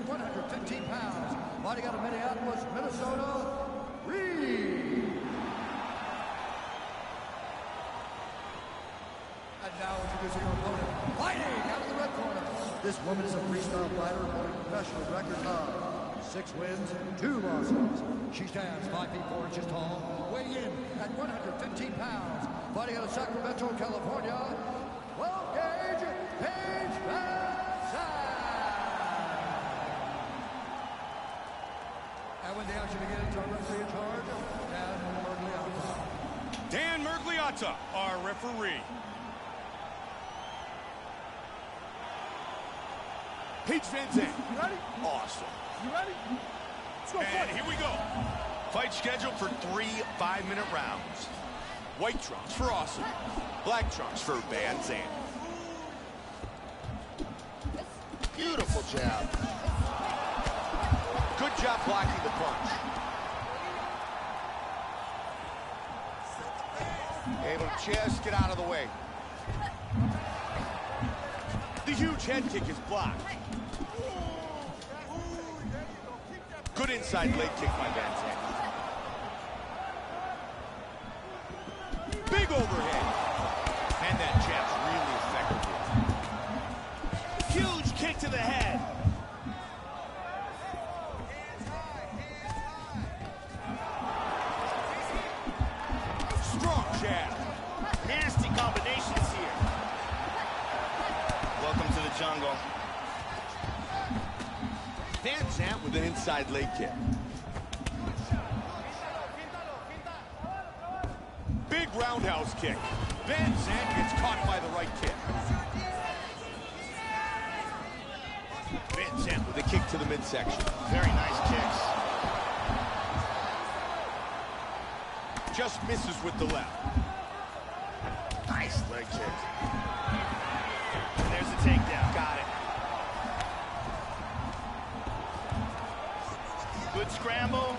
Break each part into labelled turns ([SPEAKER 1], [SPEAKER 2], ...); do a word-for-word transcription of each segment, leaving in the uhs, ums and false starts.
[SPEAKER 1] at one hundred fifteen pounds, fighting out of Minneapolis, Minnesota, Reed. And now introducing our opponent, fighting out of the red corner. This woman is a freestyle fighter holding professional records of six wins, two losses. She stands five feet four inches tall, weighing in at one hundred fifteen pounds, fighting out of Sacramento, California, twelve gauge, Paige VanZant. And when the action begins, our referee in charge, Dan Miragliotta.
[SPEAKER 2] Dan Miragliotta, our referee. Paige VanZant.
[SPEAKER 3] You ready?
[SPEAKER 2] Awesome.
[SPEAKER 3] You ready? Let's go.
[SPEAKER 2] And
[SPEAKER 3] fight.
[SPEAKER 2] here we go. Fight scheduled for three five-minute rounds. White trunks for Awesome. Black trunks for VanZant.
[SPEAKER 4] Beautiful jab.
[SPEAKER 2] Good job blocking the punch.
[SPEAKER 4] Able to just get out of the way.
[SPEAKER 2] The huge head kick is blocked. Good inside leg kick by VanZant. Big overhead. And that jab's really effective. Huge kick to the head. Strong jab.
[SPEAKER 5] Nasty combinations here. Welcome to the jungle.
[SPEAKER 2] VanZant with an inside leg kick. Big roundhouse kick. VanZant gets caught by the right kick. VanZant with a kick to the midsection.
[SPEAKER 5] Very nice kicks.
[SPEAKER 2] Just misses with the left.
[SPEAKER 5] Nice leg kick. And there's the takedown.
[SPEAKER 2] Got it.
[SPEAKER 5] Good scramble.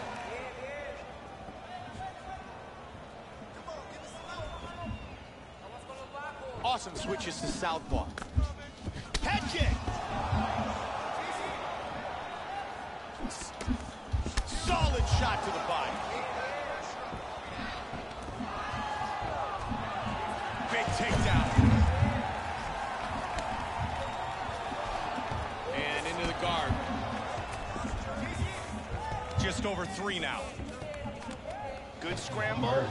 [SPEAKER 2] Awesome switches to southpaw.
[SPEAKER 5] Head kick.
[SPEAKER 2] Solid shot to the body. Big takedown. And into the guard. Just over three now.
[SPEAKER 5] Good scramble.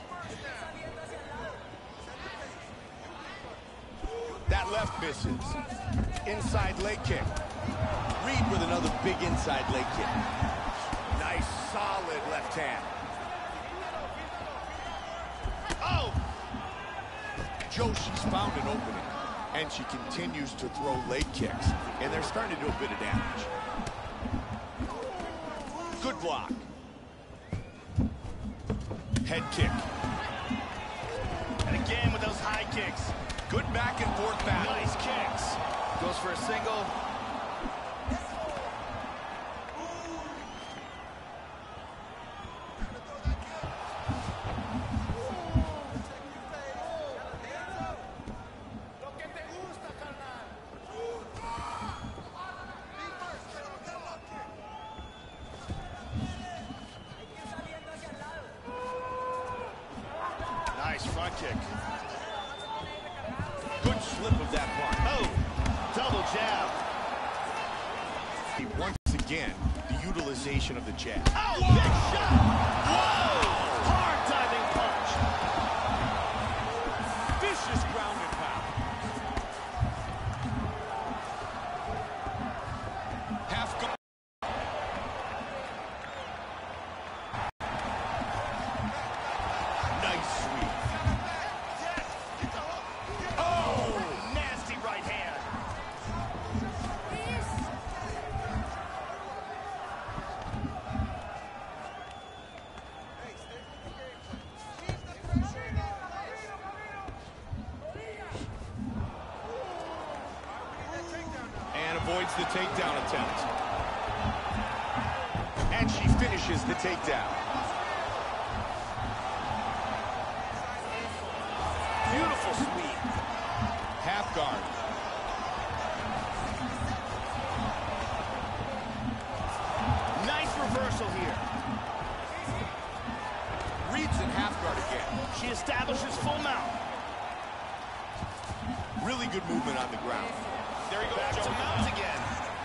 [SPEAKER 2] That left misses. Inside leg kick. Reed with another big inside leg kick. Nice, solid left hand. Oh! Joshi's found an opening, and she continues to throw leg kicks, and they're starting to do a bit of damage. Good block. Head kick.
[SPEAKER 5] And again with those high kicks.
[SPEAKER 2] Good back and forth battle.
[SPEAKER 5] Nice kicks. Goes for a single. Nice front kick.
[SPEAKER 2] Good slip of that punch.
[SPEAKER 5] Oh, double jab.
[SPEAKER 2] Once again, the utilization of the jab.
[SPEAKER 5] Oh, big shot. Whoa! Hard diving punch.
[SPEAKER 2] Vicious ground and pound. Half guard. Nice sweep.
[SPEAKER 5] Oh, nasty right hand.
[SPEAKER 2] And avoids the takedown attempt. And she finishes the takedown.
[SPEAKER 5] Beautiful sweep.
[SPEAKER 2] Half guard.
[SPEAKER 5] She establishes full mount.
[SPEAKER 2] Really good movement on the ground.
[SPEAKER 5] There he goes. Back to mount again.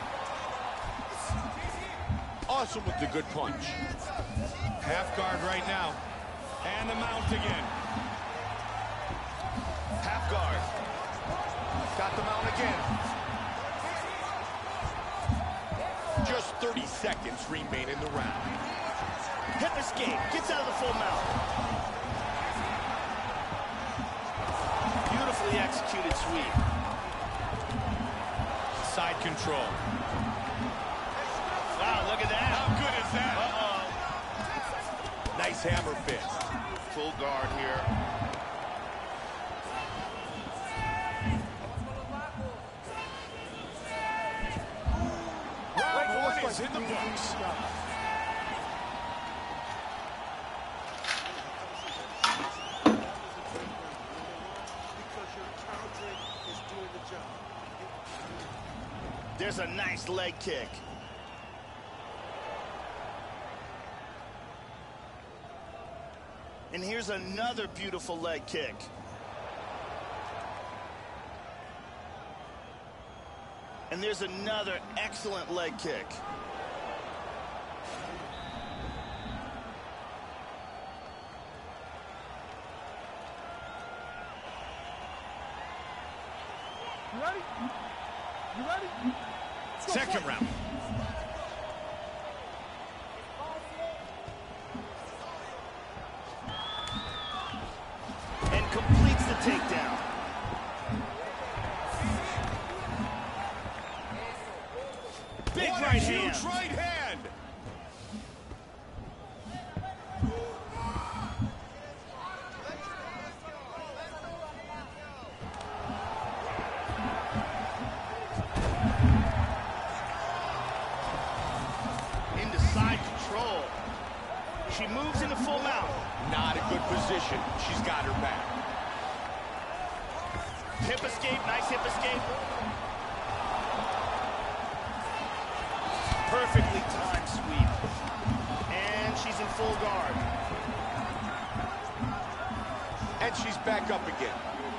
[SPEAKER 2] Awesome with the good punch.
[SPEAKER 3] Half guard right now. And the mount again.
[SPEAKER 5] Half guard.
[SPEAKER 2] Got the mount again. Just thirty seconds remain in the round.
[SPEAKER 5] Hip escape. Gets out of the full mount. Beautifully executed sweep.
[SPEAKER 3] Side control.
[SPEAKER 5] Wow, look at that.
[SPEAKER 3] How good is that?
[SPEAKER 5] Uh-oh.
[SPEAKER 2] Nice hammer fist.
[SPEAKER 5] Full guard here.
[SPEAKER 3] Round one is in the books.
[SPEAKER 5] There's a nice leg kick. And here's another beautiful leg kick. And there's another excellent leg kick.
[SPEAKER 3] You ready? You ready?
[SPEAKER 2] Second round.
[SPEAKER 5] And completes the takedown. Big
[SPEAKER 2] What a
[SPEAKER 5] right
[SPEAKER 2] huge
[SPEAKER 5] hand.
[SPEAKER 2] right hand.
[SPEAKER 5] Into side control. She moves into full mount.
[SPEAKER 2] Not a good position. She's got her back.
[SPEAKER 5] Hip escape, nice hip escape. Perfectly timed sweep. And she's in full guard.
[SPEAKER 2] And she's back up again.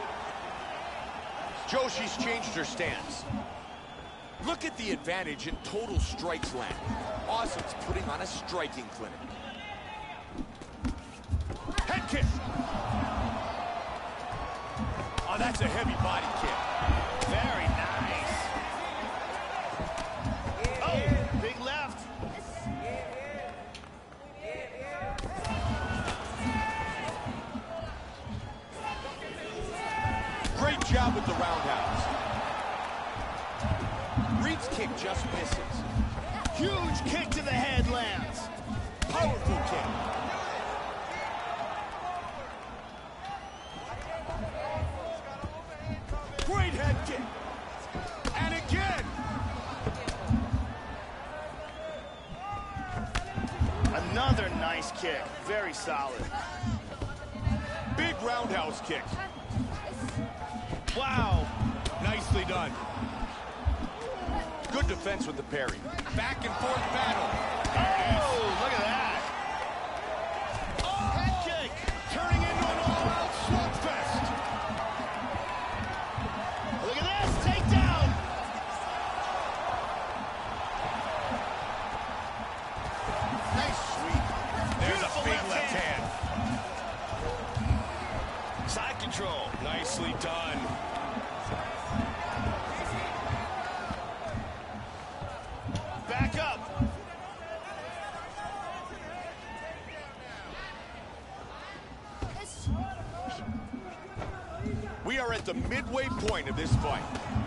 [SPEAKER 2] Joe, she's changed her stance. Look at the advantage in total strikes land. Awesome's putting on a striking clinic. Head kick. Oh, that's a heavy body kick.
[SPEAKER 5] Very nice. Oh, big left.
[SPEAKER 2] Great job with the roundhouse. Reed's kick just misses.
[SPEAKER 5] Huge kick to the head lands.
[SPEAKER 2] Powerful kick. Great head kick. And again.
[SPEAKER 5] Another nice kick. Very solid.
[SPEAKER 2] Big roundhouse kick.
[SPEAKER 5] Wow.
[SPEAKER 2] Nicely done. Good defense with the parry. Back and forth battle.
[SPEAKER 5] Oh, look at that. Oh, head kick.
[SPEAKER 2] Turning into an all-out slugfest.
[SPEAKER 5] Look at this. Takedown.
[SPEAKER 2] Nice sweep. There's
[SPEAKER 5] Beautiful
[SPEAKER 2] a big
[SPEAKER 5] left
[SPEAKER 2] left
[SPEAKER 5] hand.
[SPEAKER 2] hand.
[SPEAKER 5] Side control.
[SPEAKER 3] Nicely done.
[SPEAKER 5] Back up.
[SPEAKER 2] We are at the midway point of this fight.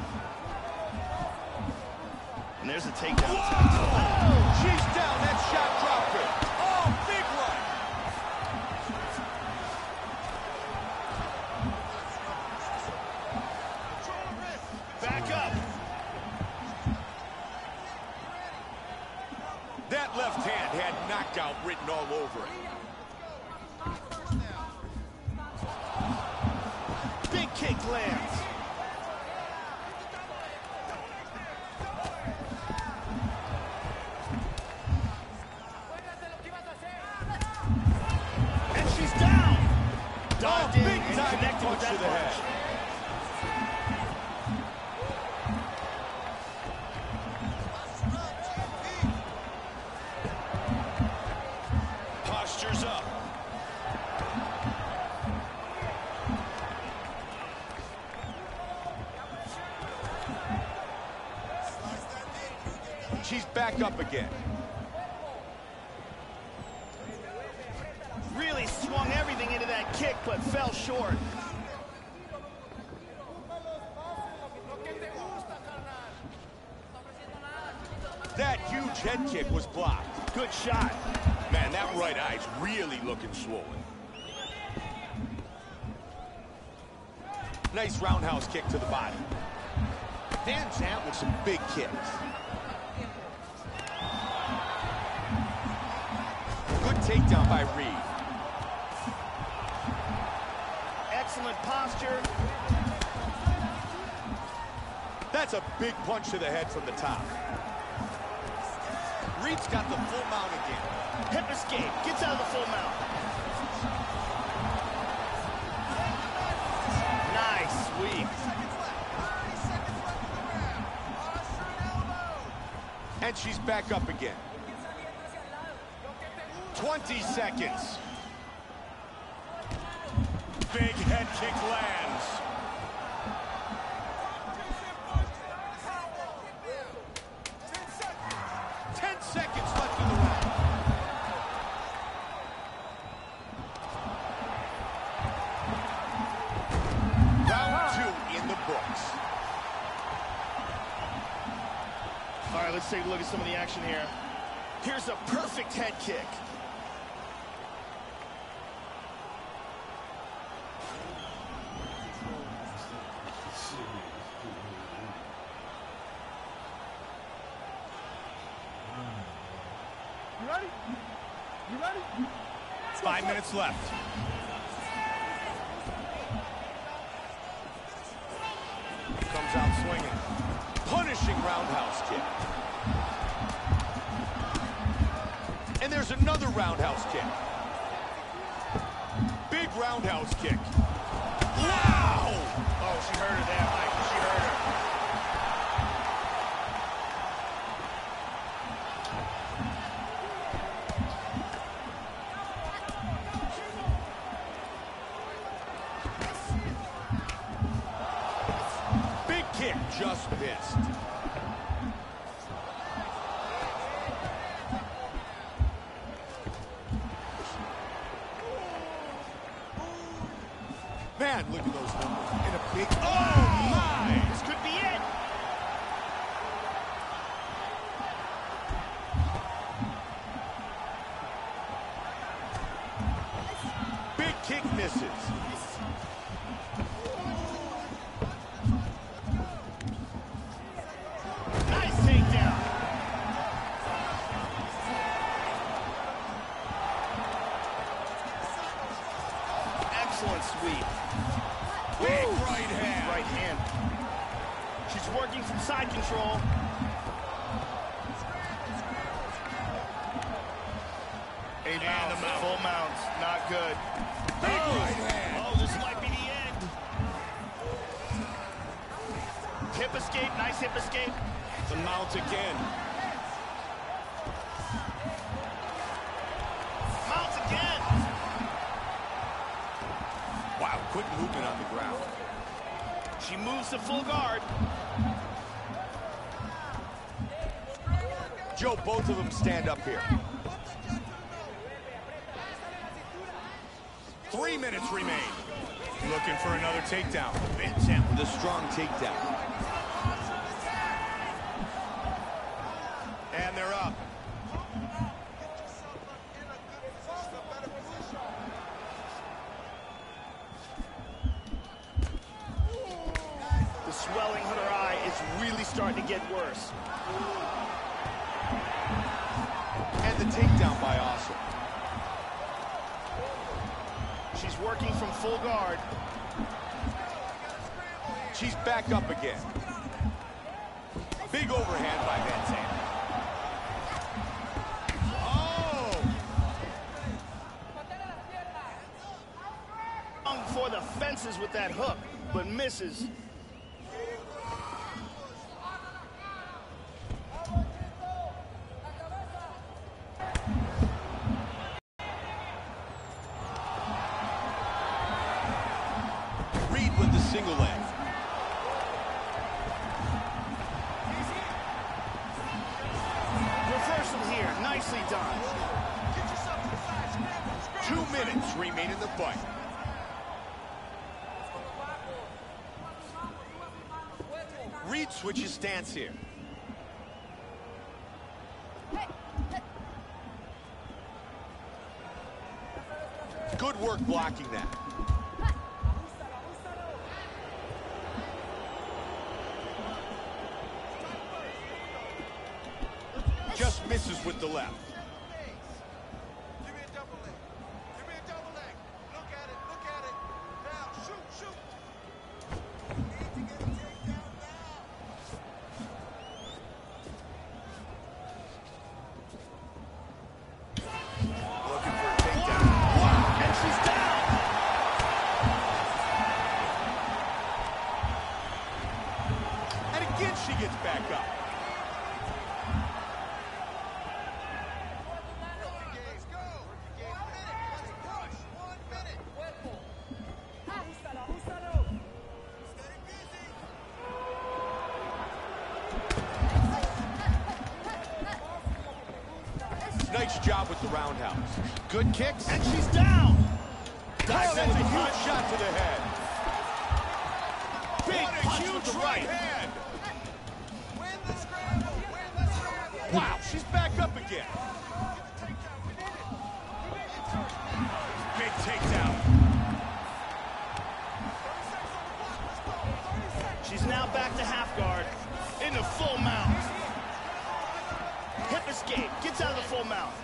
[SPEAKER 5] And there's a takedown.
[SPEAKER 2] Oh, she's down. That shot dropped her. Oh, big right.
[SPEAKER 5] Back up.
[SPEAKER 2] That left hand had knockout written all over it.
[SPEAKER 5] Big kick lands. And she's down.
[SPEAKER 2] punch
[SPEAKER 5] that
[SPEAKER 2] to the
[SPEAKER 5] punch.
[SPEAKER 2] head.
[SPEAKER 3] Posture's up.
[SPEAKER 2] She's back up again.
[SPEAKER 5] Really swung everything into that kick, but fell short.
[SPEAKER 2] That huge head kick was blocked.
[SPEAKER 5] Good shot.
[SPEAKER 2] Man, that right eye's really looking swollen. Nice roundhouse kick to the body. Van Zant with some big kicks. Good takedown by Reed.
[SPEAKER 5] Excellent posture.
[SPEAKER 2] That's a big punch to the head from the top. Reed's got the full mount again.
[SPEAKER 5] Hip escape. Gets out of the full mount. Nice sweep.
[SPEAKER 2] And she's back up again. twenty seconds.
[SPEAKER 3] Big head kick lands.
[SPEAKER 2] Ten seconds left in the round. Round two in the books.
[SPEAKER 5] All right, let's take a look at some of the action here. Here's a perfect head kick.
[SPEAKER 6] You ready? You ready?
[SPEAKER 3] Five minutes left.
[SPEAKER 2] Comes out swinging. Punishing roundhouse kick. And there's another roundhouse kick. Big roundhouse kick. Wow!
[SPEAKER 5] Oh, she heard her there, Mike. She heard her.
[SPEAKER 2] Big kick just missed. Man, look at those numbers. In a big... Oh, my!
[SPEAKER 5] This could be it.
[SPEAKER 2] Big kick misses.
[SPEAKER 5] Nice takedown. Excellent sweep.
[SPEAKER 3] Big right hand.
[SPEAKER 5] Right hand. She's working from side control. A mount,
[SPEAKER 3] the mount.
[SPEAKER 5] full mounts, not good.
[SPEAKER 2] Big
[SPEAKER 5] oh.
[SPEAKER 2] right hand.
[SPEAKER 5] Oh, this might be the end. Hip escape, nice hip escape.
[SPEAKER 3] The mount again.
[SPEAKER 5] Mounts again.
[SPEAKER 2] Wow, quick movement on the ground.
[SPEAKER 5] She moves to full guard.
[SPEAKER 2] Joe, both of them stand up here.
[SPEAKER 3] Three minutes remain. Looking for another takedown.
[SPEAKER 2] Van Zant with a strong takedown.
[SPEAKER 3] And they're up.
[SPEAKER 5] The swelling on her eye is really starting to get worse.
[SPEAKER 2] And the takedown by Awesome.
[SPEAKER 5] She's working from full guard.
[SPEAKER 2] She's back up again. Big overhand by Van Zant. Oh!
[SPEAKER 5] Strong for the fences with that hook, but misses.
[SPEAKER 2] Reed with the single leg.
[SPEAKER 5] Reversal here, nicely done.
[SPEAKER 2] Two minutes remain in the fight. Reed switches stance here. Good work blocking that. Just misses with the left.
[SPEAKER 4] Give me a double leg. Give me a double leg. Look at it. Look at it. Now, shoot, shoot. Need to get a takedown now.
[SPEAKER 2] Looking for a takedown. Wow, and she's down. And again, she gets back up.
[SPEAKER 4] Let's go. One minute. Let's push. One minute. Stay busy.
[SPEAKER 2] Nice job with the roundhouse. Good kicks.
[SPEAKER 5] And she's down.
[SPEAKER 2] Dives in, a huge shot to the head. Big
[SPEAKER 5] What a
[SPEAKER 2] punch
[SPEAKER 5] huge
[SPEAKER 2] with the right
[SPEAKER 5] right.
[SPEAKER 2] hand.
[SPEAKER 4] Win the scramble. Win the scramble.
[SPEAKER 2] Wow, she's back up again. Big takedown.
[SPEAKER 5] She's now back to half guard into full mount. Hip escape, gets out of the full mount.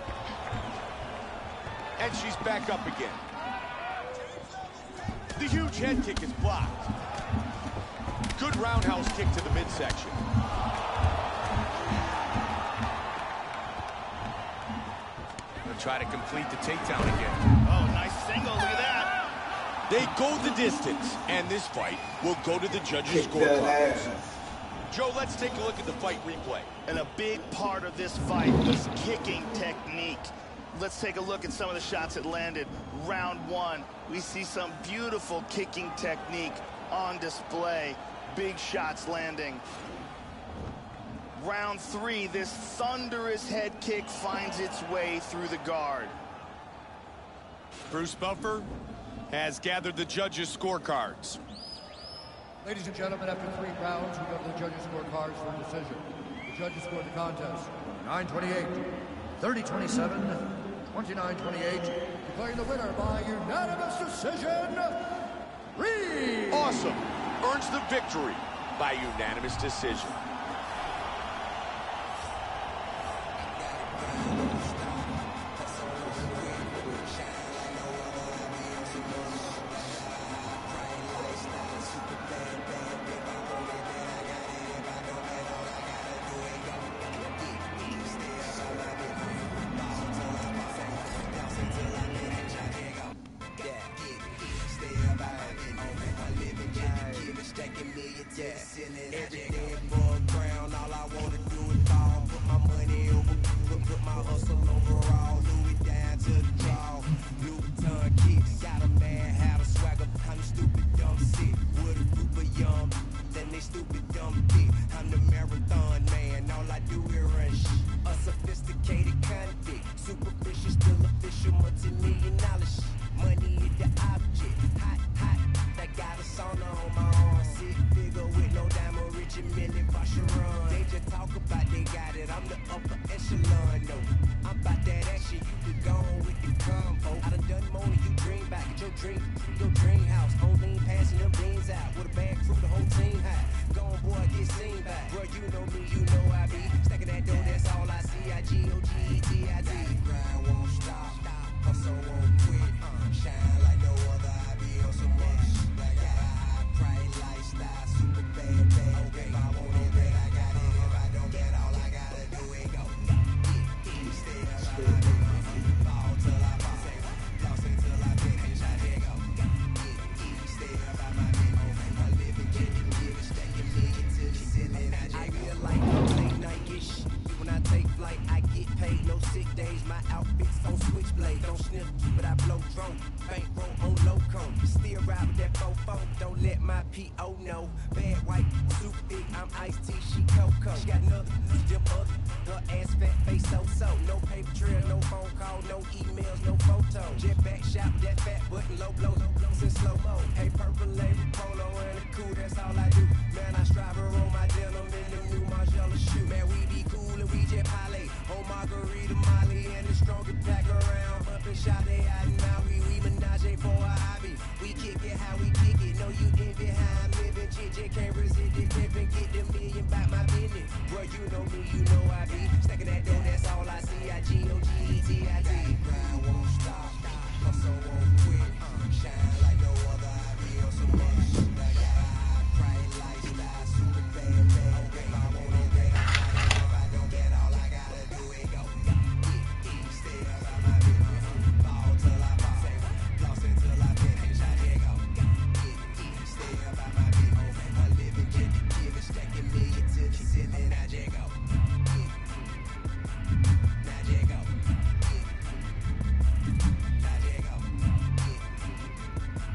[SPEAKER 2] And she's back up again. The huge head kick is blocked. Good roundhouse kick to the midsection. They'll try to complete the takedown again.
[SPEAKER 5] Oh, nice single, look at that.
[SPEAKER 2] They go the distance, and this fight will go to the judges' scorecards. Joe, let's take a look at the fight replay.
[SPEAKER 5] And a big part of this fight was kicking technique. Let's take a look at some of the shots that landed. Round one, we see some beautiful kicking technique on display. Big shots landing. Round three, this thunderous head kick finds its way through the guard.
[SPEAKER 3] Bruce Buffer has gathered the judges' scorecards.
[SPEAKER 1] Ladies and gentlemen, after three rounds, we go to the judges' scorecards for a decision. The judges scored the contest nine twenty-eight, thirty twenty-seven, twenty-nine twenty-eight, declaring the winner by unanimous decision, Reed!
[SPEAKER 2] Awesome. Earns the victory by unanimous decision.
[SPEAKER 7] My outfit's on switchblade, don't sniff, but I blow drone. Bankroll on loco, still ride with that fofo. Don't let my P O know. Bad white, super thick, I'm iced tea, she cocoa. She got another, them other, her ass fat face so so. No paper trail, no phone call, no emails, no photos. Jet back shop, that fat button, low blow, low blows in slow mo. Hey, purple label, polo, and a cool, that's all I do. Man, I strive to roll my denim in the new Margiela shoe. Man, we be cool and we jet parlay. Oh, Margarita, Molly, and the strongest pack around. Up and shot they out now. We, we menage for a hobby. We kick it how we kick it. No, you envy how I'm living. J can't resist it. Pimpin', get the million by my business. Bro, you know me, you know I be. Stacking that dough, that's all I see. I G O G E T I D. Grind won't stop. I'm so won't quit. Shine like no other. I be on some other shit. I got a high price lifestyle. Super bad, bad. Okay, I want it, then I got it. If I don't get all I gotta do it, go. Stay up on my business. Ball till I fall. Floss until I finish. I just go. Stay up on my business. I live and get the give it. Stacking million to the ceiling. I just go. Now just go. Now just go.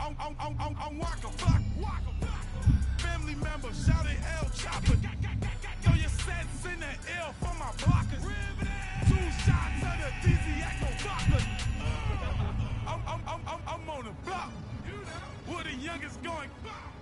[SPEAKER 3] I'm, I'm, I'm, I'm, I'm Waka Flocka. Family member, shout it El Chopper. Throw your sets in the L for my blockers. Two shots of the D Z Echo Vodka. I'm, I'm, I'm, I'm, I'm on the block. Where the youngest going.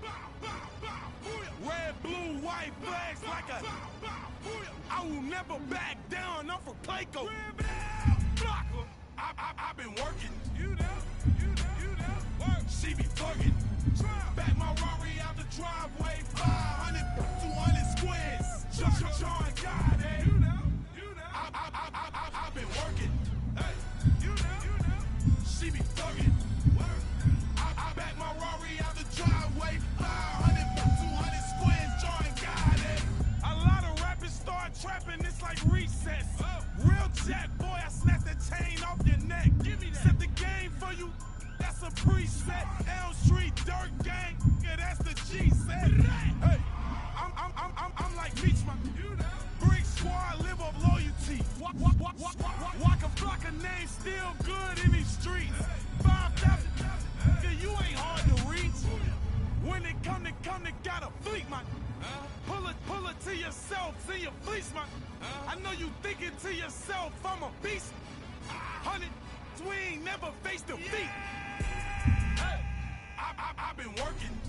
[SPEAKER 3] Red, blue, white flags like a. I will never back down. I'm from Clayco. Blocker. I, I, I've been working. You know, you know, you know. Work. She be fucking. Back my Rari out the driveway. five hundred, two hundred squares. Sean God, eh? You know, you know. I, I, I, I, I, I've been working. Hey, you know, you know. She be fucking. Work. I, I back my Rari out the driveway. five hundred, two hundred squares. Sean God, eh? A lot of rappers start trapping. It's like recess. Oh. Real jet, boy. I snap the chain off your neck. Give me that. Set the game for you. That's a preset. Elm Street Dirt Gang. Yeah, that's the G set. Hey, I'm I'm I'm I'm I'm like Meech, my you know. Brick Squad live of loyalty. Walk walk walk walk walk walk a flock of names still good in these streets. Five thousand, yeah, you ain't hard to reach. When it come to come to got a fleet, man. Pull it pull it to yourself, see your fleece, man. I know you thinking to yourself, I'm a beast. Hundred, we ain't never faced defeat. Hey, I, I, I've been working.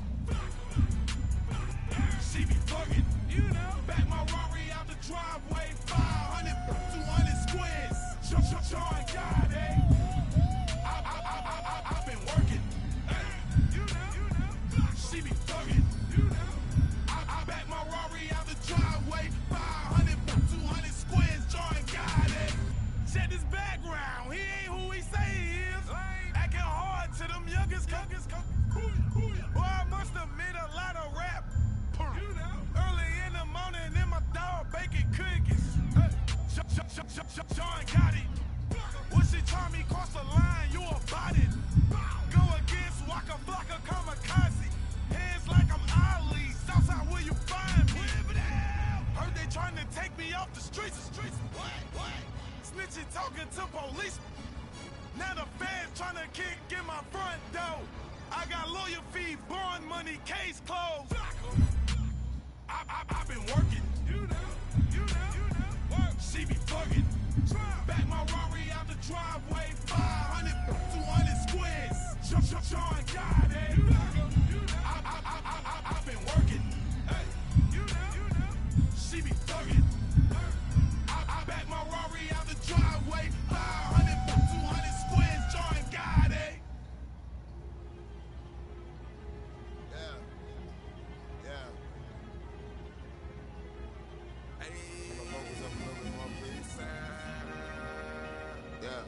[SPEAKER 3] She be fucking. You know, back my Rari out the driveway. five hundred, two hundred squares. Sean God, eh? I, I, I, I, I, I've been working. Hey, you know, you know. She be fucking. You know, I, I back my Rari out the driveway. five hundred, two hundred squares. Sean God, eh? Check his background. He ain't who he say he is. Acting hard to them youngest youngest. Boy, I must admit a lot of rap. You know, early in the morning in my dog baking cookies. Hey, Sean Gotti. When she taught me cross the line, you about it. Go against Waka Flocka Kamikaze. Hands like I'm Ali. Southside, where you find me? Heard they trying to take me off the streets. The streets. What? What? Snitching talking to police. Now the feds trying to kick in my front door. I got lawyer fees, bond money, case closed. I, I, I've been working. You know, you know, you know. Work. She be fucking. Back my Rari out the driveway. five hundred, two hundred squares. Sean God, eh? You know, you know. I, I, I, I, I've been working. Hey, you know, you know. She be fucking. I, I back my Rari out the driveway. five hundred, two hundred squares. Sean God, eh?
[SPEAKER 4] Yeah. Yeah. Hey. Yeah.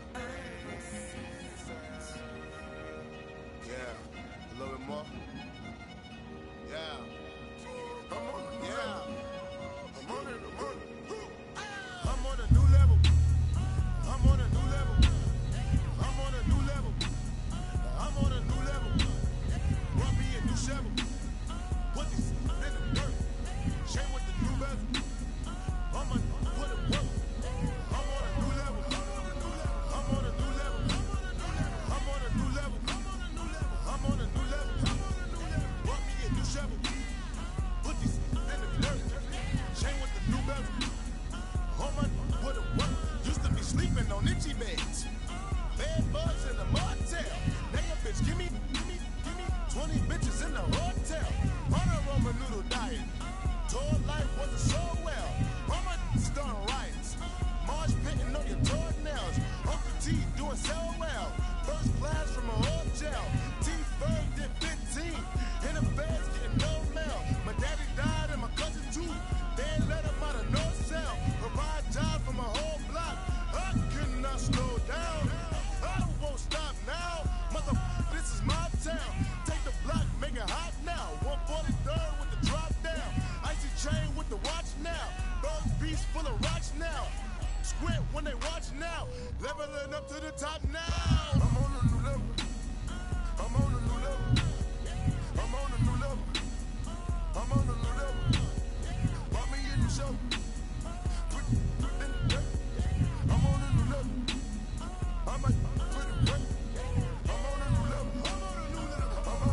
[SPEAKER 4] Yeah. A little bit more. Yeah. I'm on, yeah. I'm on it, I'm on it. I'm on a new level. I'm on a new level. I'm on a new level. I'm on a new level. Run me a new shovel. Put this in the dirt. Chain with the new bezel. I'm a put it work. I'm on a new level. I'm on a new level. I'm on a new level. I'm on a new level. Run me a new shovel. Put this in the dirt. Chain with the new bezel. I'm a put it work. Used to be sleeping on itchy beds. Bad bugs in the motel. Now your bitch, give me, give me, give me twenty bitches in the hotel. On a Roman noodle diet. Told life wasn't so well. Mama starting riots. Marge pitting on your toenails. Uncle T doing so well. First class from a hotel. T-Ferg did fifteen. In the feds getting no mail. My daddy died and my cousin too. They ain't let him out of no cell. Provide jobs for my whole block. I could not slow down. I won't stop now. Mother, this is my town. Take the block, make it hot now. one forty-third with the drop down. Icy chain with the watch now. Bird beast full of rocks now. Squint when they watch now. Leveling up to the top now. I'm on a new level. I'm on a new level. I'm on a new level. I'm on a new level. Bought me a new show. Put, put in the dirt. I'm on a new level. I might put it right. I'm on a new level. I'm on a new level. I'm on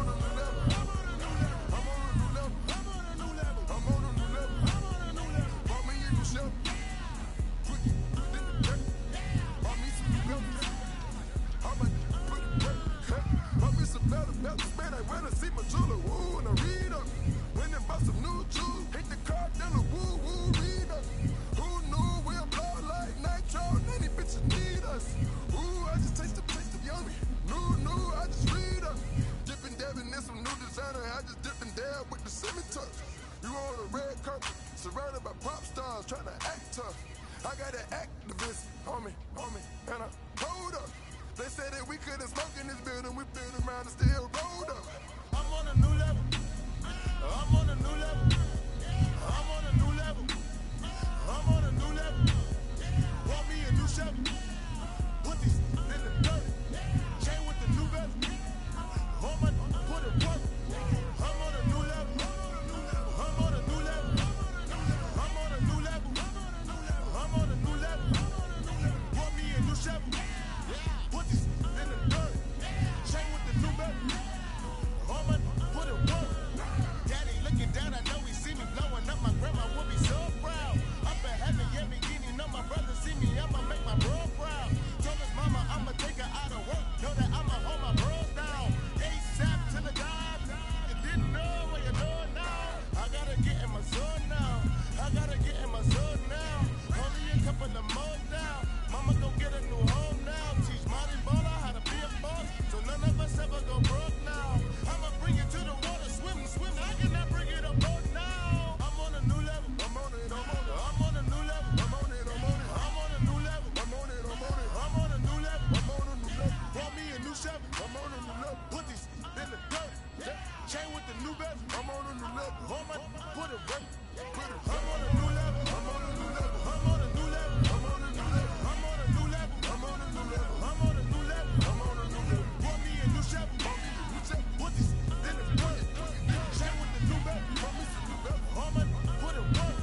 [SPEAKER 4] get the smoke in this building. We feel around and still rolled up. I'm on a new level. I'm on a new level. I'm on a new level. I'm on a new level. Want me a new Chevy. Put these in the dirt. Chain with the new bezel. Hold my put it work. I'm on a new level. I'm on a new level. I'm on a new level. I'm on a new level. Want me a new Chevy. Put these in the dirt. Chain with the new bezel. Hold my put it work. Daddy looking down, I know he see me blowing up. My grandma will be so proud. Up in heaven, yeah, beginning. Know my brother see me, I'ma make my bro proud. Told his mama I'ma take her out of work. Know that I'ma hold my bros down. ASAP to the God. You didn't know what you know now. I gotta get in my zone now. I gotta get in my zone now. Only a couple of more down. Mama go get a new home now. Teach Marty Baller how to be a boss. So none of us ever go broke now. I'ma bring it to the water, swim, swim. I cannot bring it up boat now. I'm on a new level. I'm on it, I'm on it. I'm on a new level. I'm on it, I'm on it. I'm on a new level. I'm on it, I'm on it. I'm on a new level. I'm on a new level. Want me a new Chevy. I'm on a new level. Put these in the dirt. Chain with the new bezel. I'm on a new level. Hold my, put it right. Put it. I'm on a new level. I'm on a new level. I'm on a new level. I'm on a new level. I'm on a new level. I'm on a new level. I'm on a new level. I'm on a new level. Want me a new Chevy. Want me a new Chevy. Put these in the dirt. Chain with the new bezel. Want me some new bezel. Hold my, put it right.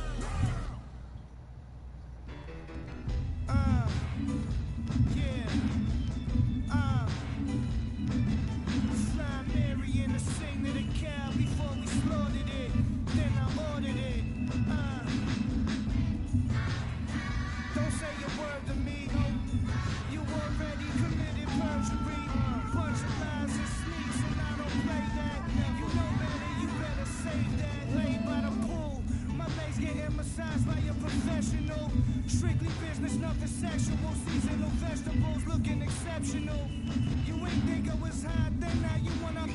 [SPEAKER 8] Uh, yeah, uh, Slime Mary in the sing to the cow before we slaughtered it, then I ordered it, uh, don't say a word to me, you already committed perjury, bunch of lies and sneaks and I don't play that, you know better, you better save that, laid by the pool, my legs getting massaged by a professional, strictly business, nothing sexual, seasonal vegetables looking exceptional, you ain't think I was hot, then now you wanna,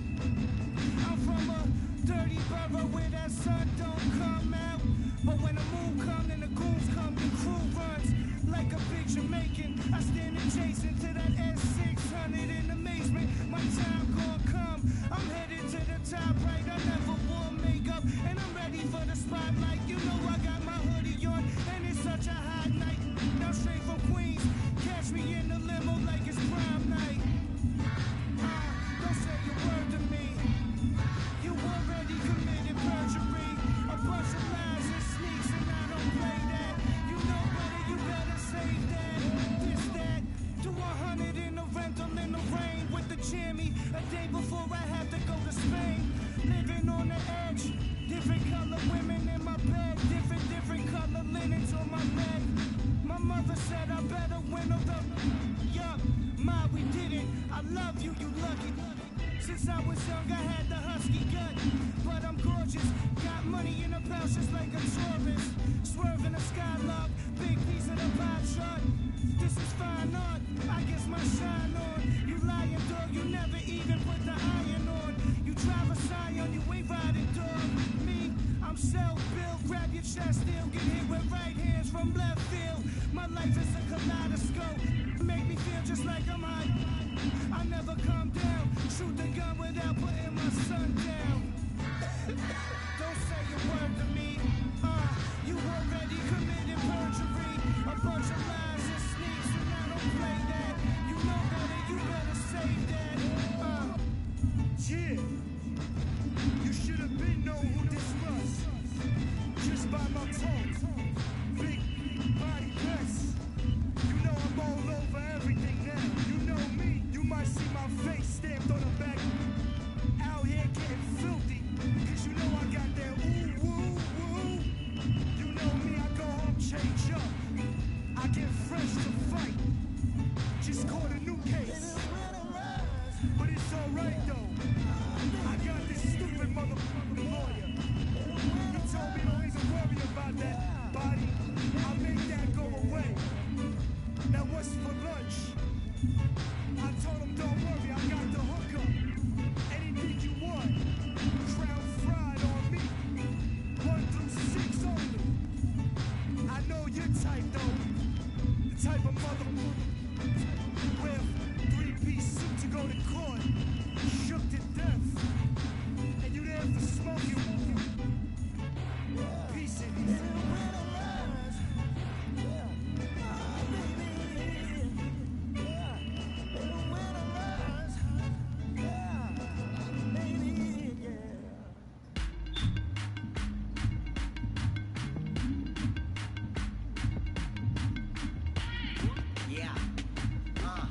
[SPEAKER 8] I'm from a dirty borough where that sun don't come out, but when the moon come, then the goons come, the crew runs, like a big Jamaican, I stand adjacent to that S six hundred in amazement, my time gon' come, I'm headed to the top right, I never wore makeup, and I'm ready for the spotlight, you know I got my hoodie on, and it's such a hot night, now straight from Queens, catch me in the limo like it's prom night, uh, don't say a word to me, you already committed perjury, a bunch of lies and sneaks and I don't play that, you know better, you better save that, this, that, to one hundred in the rental in the rain with the jammy, a day before I have to go to Spain, living on the edge, different color women in my bed, different, different color linens on my leg, my mother said I better win her up, yup, ma, we did it, I love you, you lucky, since I was young I had the husky gut, but I'm gorgeous, got money in a pouch just like a tourist, swerving a skylark, big piece of the pie chart, this is fine art, I guess my shine on, you lying dog, you never even put the iron on, you drive a Scion, you ain't riding dog, me, I'm self-built, grab your chest, still get hit with right hands from left field, my life is a kaleidoscope, make me feel just like I'm high, I never come down, shoot the gun without putting my son down, don't say a word to me, uh, you already committed perjury, a bunch of lies and sneaks and I don't play that, you know better, you better save that, uh, yeah, you should have been known who this was, just by my tone, big body press, you know I'm all over everything now, you know me, you might see my face stamped on the back, out here getting filthy, cause you know I got that ooh, woo, woo, you know me, I go home, change up, I get fresh to fight, just caught a new case, but it's alright though, I got this stupid motherfucking lawyer, he told me don't even worry about that body, I'll make that go away, now what's for lunch, I told him don't worry, I got the hookup, anything you want, crown fried on me, one through six only, I know your type though, the type of mother where Three-piece suit to go to court. Shook to death. And you there for smoking. Peace in here.
[SPEAKER 7] Yeah. Uh.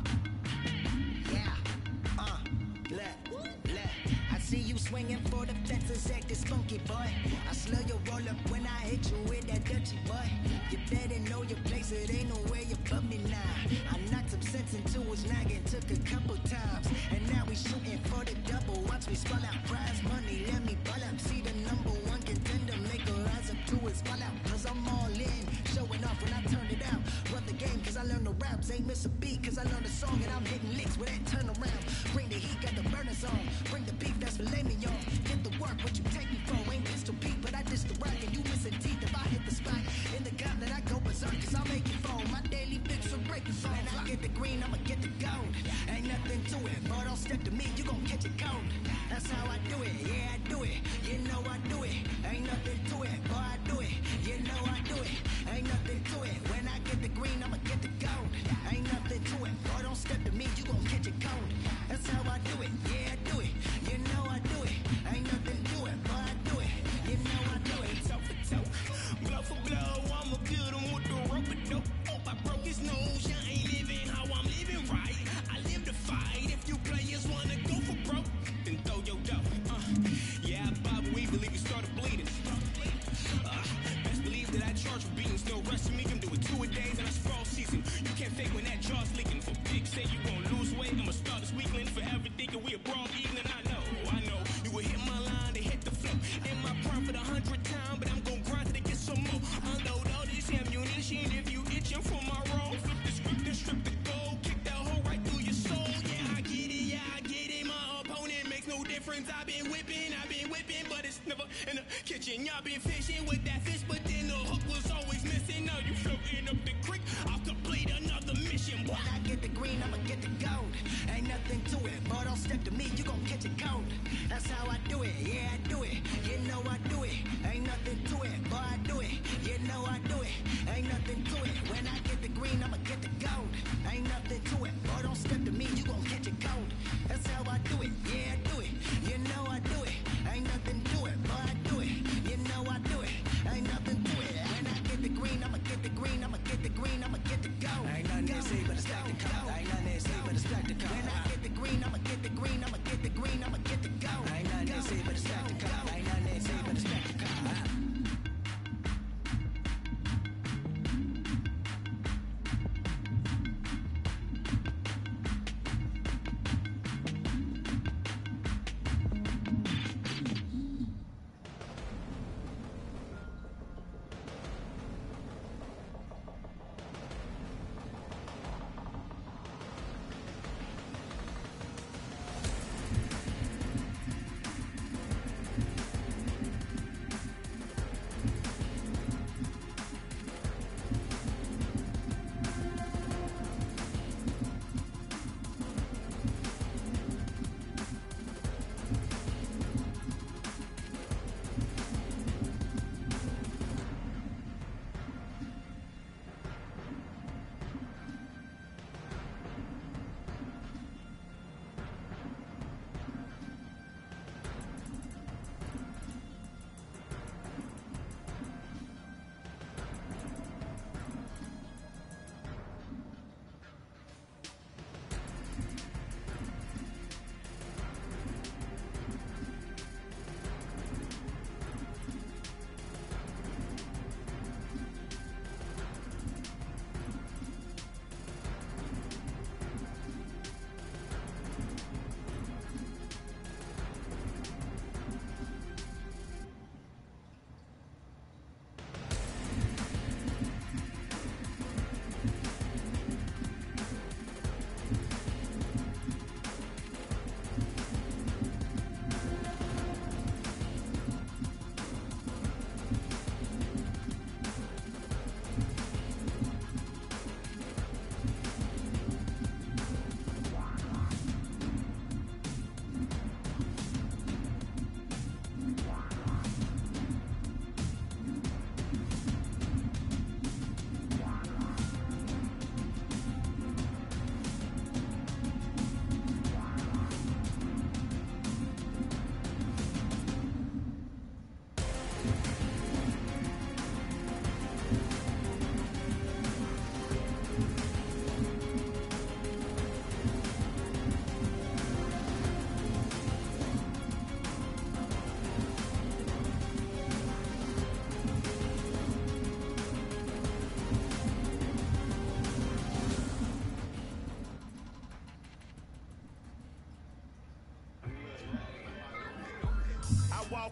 [SPEAKER 7] Yeah. Uh. Look. Look. I see you swinging for the fences, acting spunky, boy. I slow your roll up when I hit you with that dirty boy. You better know your place, it ain't no way above me now. I knocked some sense into his noggin, took a couple times. And now we shooting for the double. Watch me spell out prize money, let me ball up. See the number one contender, make a rise up to his fall out. Cause I'm all in, showing off when I turn it out. Run the game cause I learned the raps, ain't miss a beat cause I learned the song. And I'm hitting licks with that turnaround. Bring the heat, got the burners on. Bring the beef, that's filet mignon. Get the work, what you take me for. Ain't pistol Pete, but I dish the rock. And you missing teeth if I hit the spot. In the gauntlet, I go berserk cause I'll make it foam. My daily fix will break your phone. I get the green, I'ma get the gold. Ain't nothing to it, boy, don't step to me, you gon' catch a cold. That's how I do it, yeah, I do it. You know I do it, ain't nothing to it, boy, I do it. You know I do it, ain't nothing to it. When I get the green, I'ma get the gold. Ain't nothing to it, boy, don't step to me, you gon' catch a cold. That's how I do it, yeah, I do it. You know I do it, ain't nothing to it, boy, I do it. You know I do it.
[SPEAKER 3] Toe for toe, blow for blow, I'ma kill him with the rope and dope. Oh, I broke his nose, you ain't living how I'm living right. I live to fight, if you players wanna go for broke, then throw your dough. Uh, yeah, Bob, we believe you started bleeding. Uh, best believe that I charge for beatings, no rest in me, I'm doing two a days and that's fall season. You can't fake when that jaw's leaking. For big say you gon' lose weight, I'ma start this weekend forever thinking we a broad evening. I know, I know, you will hit my line, they hit the flow. In my prime for the hundredth time, but I'm gon' grind till they get some more. Unload all this ammunition if you itching for my role. Flip the script and strip the gold, kick that hole right through your soul. Yeah, I get it, yeah, I get it. My opponent makes no difference. I've been whipping, I've been whipping, but it's never in the kitchen. Y'all been fishing with that fish, but then the hook was always missing. Now you floating up the creek, I'll complete another mission.
[SPEAKER 7] When I get the green, I'ma get the gold. Ain't nothing to it, boy, don't step to me, you gon' catch a cold. That's how I do it, yeah, I do it. You know I do it, ain't nothing to it, boy, I do it. You know I do it, ain't nothing to it. When I get the green, I'ma get the gold. Ain't nothing to it, boy, don't step to me, you gon' catch a cold. That's how I do it, yeah, I do it. You know I do it, ain't nothing to it, boy, I do it. You know I do it, ain't nothing to it. When I get the green, I'ma get the green, I'ma get the green, I'ma get the gold. Ain't nothing to say but a stack the code. Ain't nothing to say but a stack the code. When I get the green, I'ma get the green, I'ma get the green, I'ma get the gold. Ain't nothing to say but a stack the code. Ain't nothing to say but a stack the code.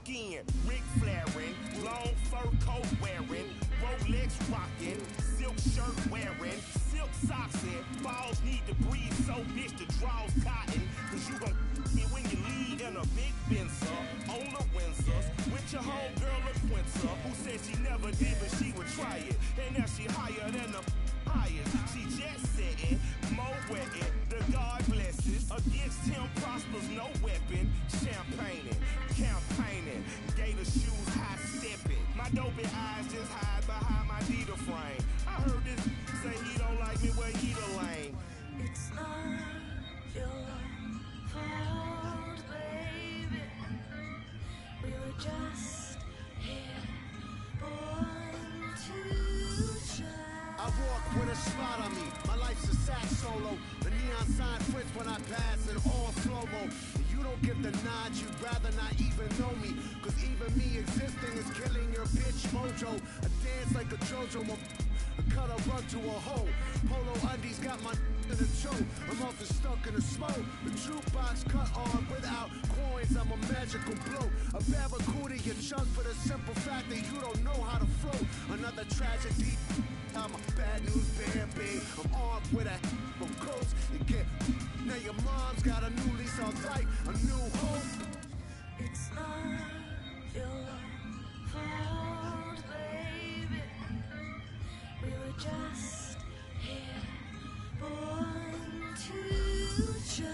[SPEAKER 3] walk in, Ric Flairin', long fur coat wearing, Rolex rocking, silk shirt wearing, silk socks in, balls need to breathe, so bitch the draw's cotton, cause you gon' me when you leave in a big Benzer, on the Windsors, with your homegirl LaQuinta, who said she never did but she would try it, and now she higher than the highest, she jet setting, more wetting, the God blesses, against him prospers no weapon, champagning, campaigning, gator shoes high stepping, my dopey eyes just hide behind my Dita frame, I heard this say he don't like me, well he the lame.
[SPEAKER 8] It's not your fault, baby. We were just here, born to try.
[SPEAKER 9] I walk with a spot on me. My life's a sax solo. The neon sign fringe when I pass in all slow-mo. You don't get the nod, you'd rather not even know me. Cause even me existing is killing your bitch mojo. I dance like a JoJo. I cut a rug to a hole. Polo undies got my in a choke. I'm often stuck in the smoke. The jukebox cut on without coins. I'm a magical blow. A barracuda, you chunk for the simple fact that you don't know how to float. Another tragedy. I'm a bad news bear, babe. I'm armed with a from coast. You get now your mom's got a new lease on life, a new hope.
[SPEAKER 8] It's not your fault, baby. We were just here, born to try.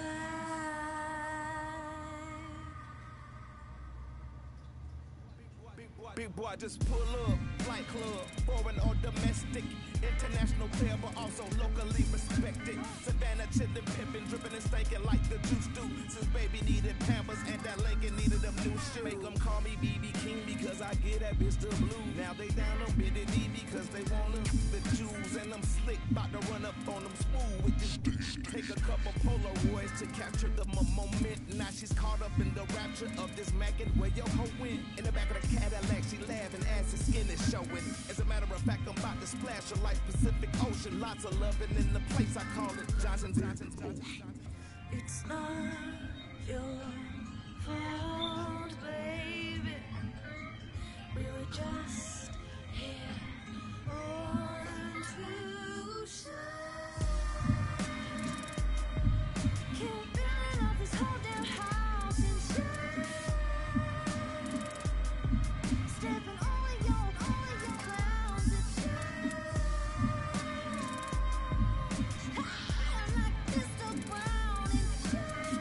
[SPEAKER 3] Big boy, just pull up, flight club, foreign or domestic, international player, but also locally respected. Savannah chillin', pimpin', drippin' and stinkin' like the juice do. Since baby needed Pampers and that Lincoln needed them new shoes. Make them call me B B King because I get that bitch the blue. Now they down on bended knee because they want them the Jews and them slick, bout to run up on them smooth with this. Take a couple Polaroids to capture the moment. Now she's caught up in the rapture of this Mackin' where your hoe went. In the back of the Cadillac, she laughing as her skin is showing. As a matter of fact, I'm about to splash her like Pacific Ocean. Lots of loving in the place, I call it Johnson Johnson's Ocean.
[SPEAKER 8] It's not your fault, baby. We were just here, born to shine. Can't build up this whole damn house and shine. Stepping all of your, all of your clowns and shine. I'm like Mister Brown and shine.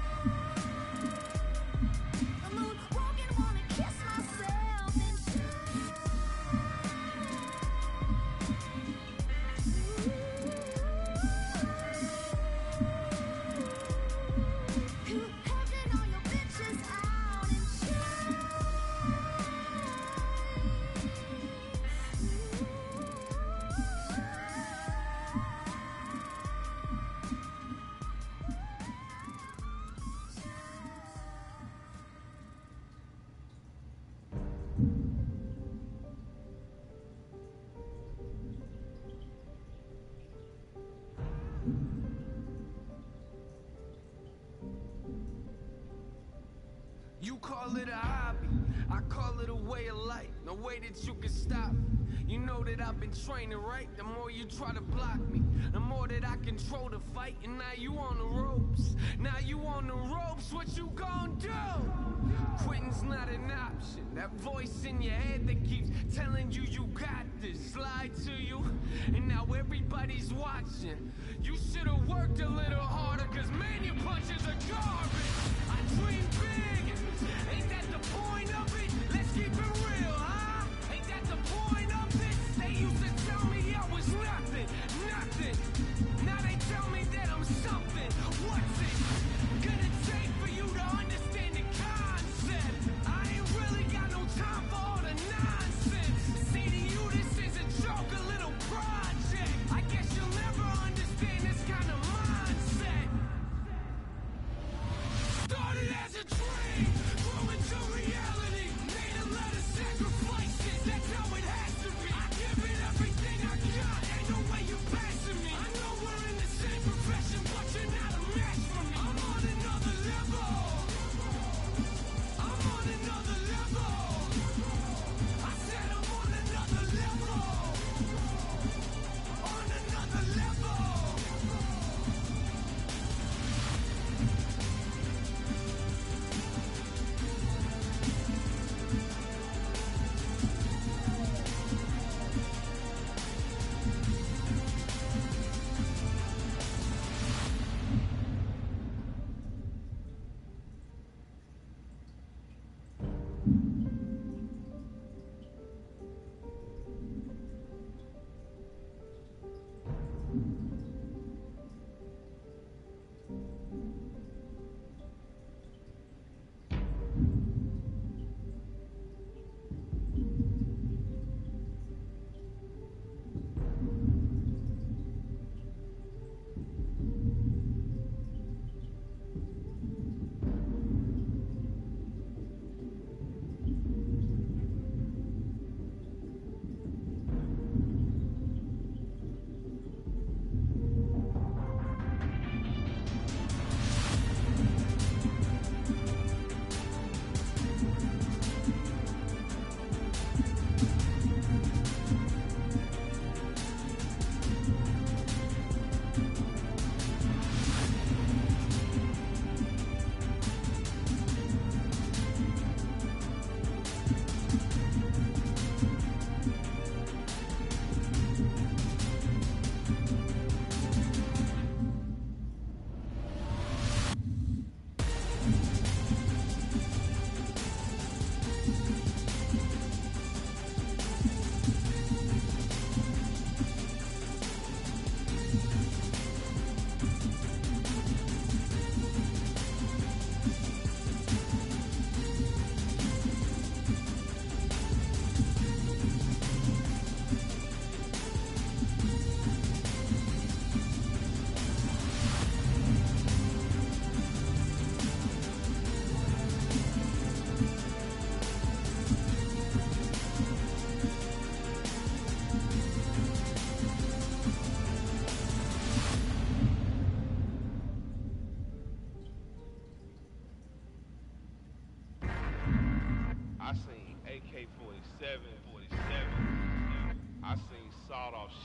[SPEAKER 8] I'm moonwalking, wanna kiss myself and shine. You having all your bitches out and shine.
[SPEAKER 10] You call it a hobby, I call it a way of life. No way that you can stop me. You know that I've been training, right? The more you try to block me, the more that I control the fight. And now you on the ropes, now you on the ropes. What you gon' do? Quitting's not an option. That voice in your head that keeps telling you you got this lied to you, and now everybody's watching. You should've worked a little harder, cause man, your punches are garbage. I dream big, ain't that the point of it? Let's keep it real, huh? Ain't that the point of it? They used to tell me I was nothing, nothing. Now they tell me that I'm something. What's it gonna take for you to understand the concept? I ain't really got no time for all the nonsense. See, to you this is a joke, a little project. I guess you'll never understand this kind of mindset. Started as a dream, grew into reality. Made a lot of sacrifice.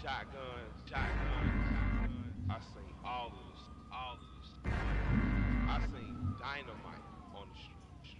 [SPEAKER 11] shotguns, shotguns. I seen all of this, all of this. I seen dynamite on the street.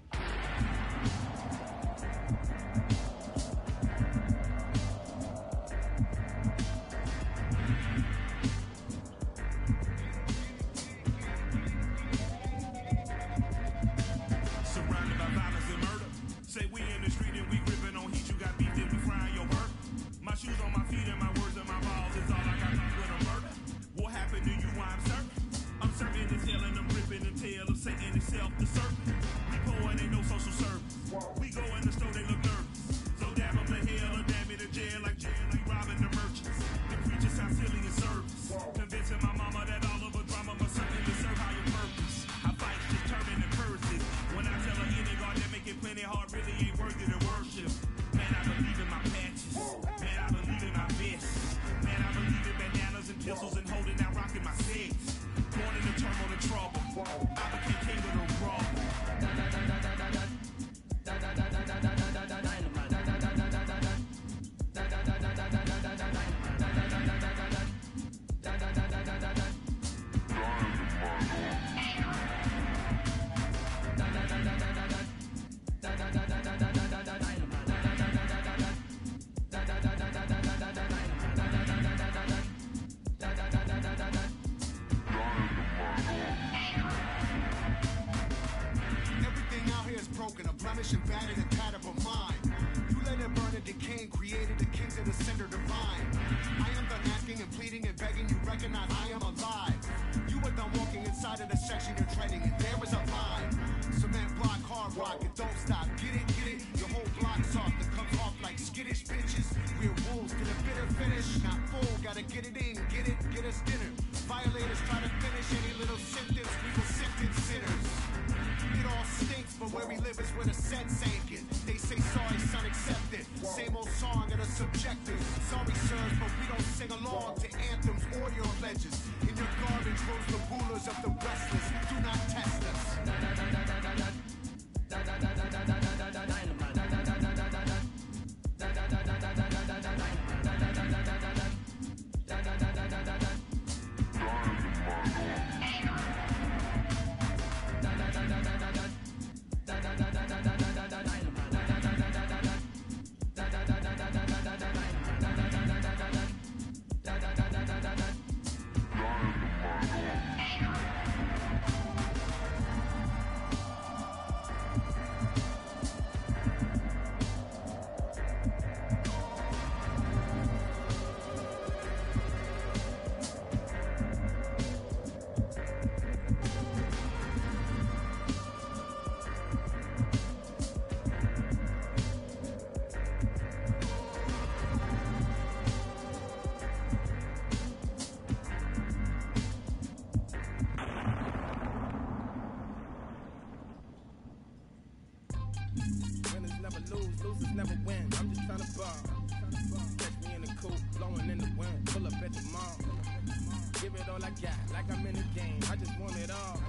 [SPEAKER 3] Surrounded by violence and murder. Say we in the street and we gripping on heat. You got beef, then we frying your hurt. My shoes on my feet and my words and my balls is all I got with a murder. What happened to you? Why I'm certain? I'm serving the tail and I'm ripping the tail of Satan himself, the serpent. We poor and ain't no social service. We go in the store, they look nervous. So damn them to hell or damn me to jail like jail, like robbing the merchants. The preachers sound silly in service. Convincing my mama that all of her drama must certainly serve higher purpose. I fight determined and curses. When I tell her any God that make it plenty hard really ain't worthy to worship. Man, I believe in my patches. Man, I believe in my vests. Man, I believe in bananas and pistols and holding out rocking my sets. Born in the turmoil and trouble. I became king of the raw.
[SPEAKER 9] Everything out here is broken, a blemish and battered and tattered but mine. You let it burn and decay and created the kings of the cinder divine. I am done asking and pleading and begging you recognize I am alive. You are done walking inside of the section you're treading and there is a line. Cement block, hard rock, and don't stop. Get it, get it, your whole block's off. That comes off like skittish bitches. We're wolves to the bitter finish. Not full, gotta get it in, get it, get us dinner. Violators try to finish any little symptoms, we will sentence sinners. It all stinks, but where we live is where the sense ain't it. They say sorry, son, accept it. Same old song and a subjective. Sorry, sirs, but we don't sing along to anthems or your pledges. In your garbage rose the rulers of the restless. Do not test us.
[SPEAKER 12] Winners never lose, losers never win. I'm just trying to ball. Catch me in the coupe, blowing in the wind. Pull up at the mall. Give it all I got, like I'm in the game. I just want it all.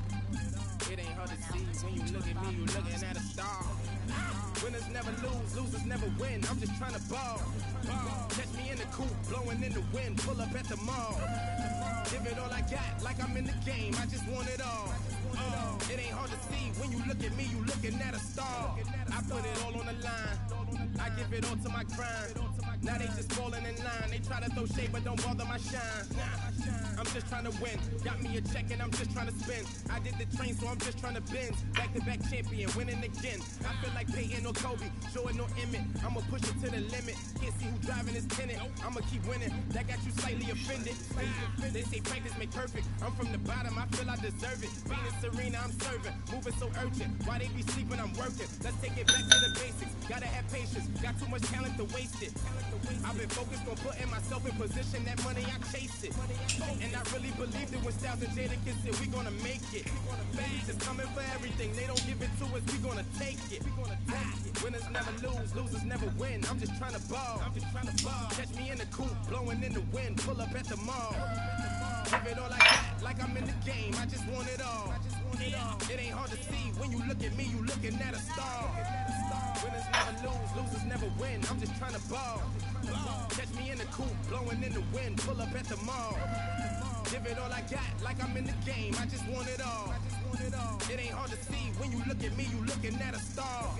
[SPEAKER 12] It ain't hard to see when you look at me, you looking at a star. Winners never lose, losers never win. I'm just trying to ball. Catch me in the coupe, blowing in the wind. Pull up at the mall. Give it all I got, like I'm in the game. I just want it all. Oh, it ain't hard to see when you look at me, you looking at a star. I put it all on the line. I give it all to my grind. Now they just falling in line. They try to throw shade, but don't bother my shine. I'm just trying to win. Got me a check and I'm just trying to spin. I did the train, so I'm just trying to bend. Back-to-back champion, winning again. I feel like Peyton or Kobe, Jordan or Emmett. I'ma push it to the limit. Can't see who driving this tenant. I'ma keep winning. That got you slightly offended. They say practice make perfect. I'm from the bottom, I feel I deserve it. Venus Serena, I'm serving. Moving so urgent. Why they be sleeping, I'm working. Let's take it back to the basics. Gotta have patience. Got too much talent to waste it. I've been focused on putting myself in position. That money, I chase it. And I really believed it when Styles and Jadakiss said we gonna make it. Fans is coming for everything. They don't give it to us, we gonna take it. Winners never lose, losers never win. I'm just trying to ball. I'm just trying to ball. Catch me in the coupe, blowing in the wind. Pull up at the mall. Give it all I got, like I'm in the game. I just want it all. It ain't hard to see when you look at me, you looking at a star. Winners never lose, losers never win. I'm just trying to ball. Catch me in the coupe, blowing in the wind, pull up at the mall. Give it all I got, like I'm in the game. I just want it all. It ain't hard to see when you look at me, you looking at a star.